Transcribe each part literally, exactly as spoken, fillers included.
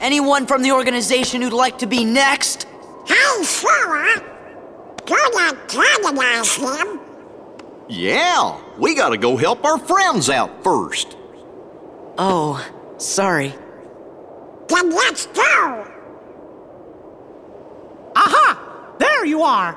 Anyone from the organization who'd like to be next? Hey, Flora! Gonna canonize him? Yeah, we gotta go help our friends out first. Oh, sorry. Then let's go! Aha! There you are!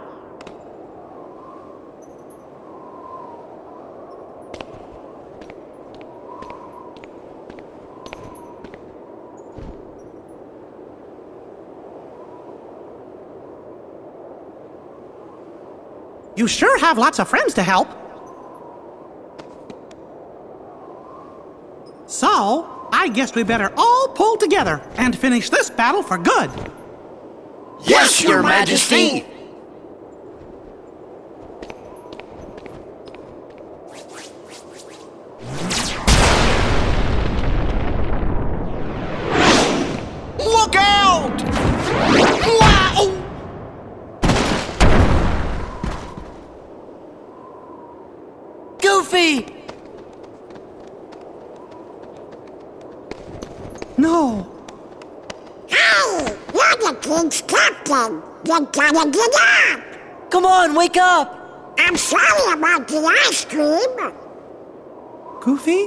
You sure have lots of friends to help. So, I guess we better all pull together and finish this battle for good. Yes, Your Majesty! Look out! Wow! Goofy! No. Hey! You're the king's captain! You gotta get up! Come on, wake up! I'm sorry about the ice cream! Goofy?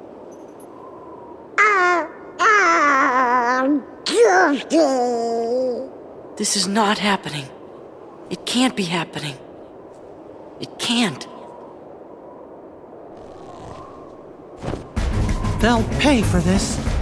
Oh, oh, Goofy! This is not happening. It can't be happening. It can't. They'll pay for this.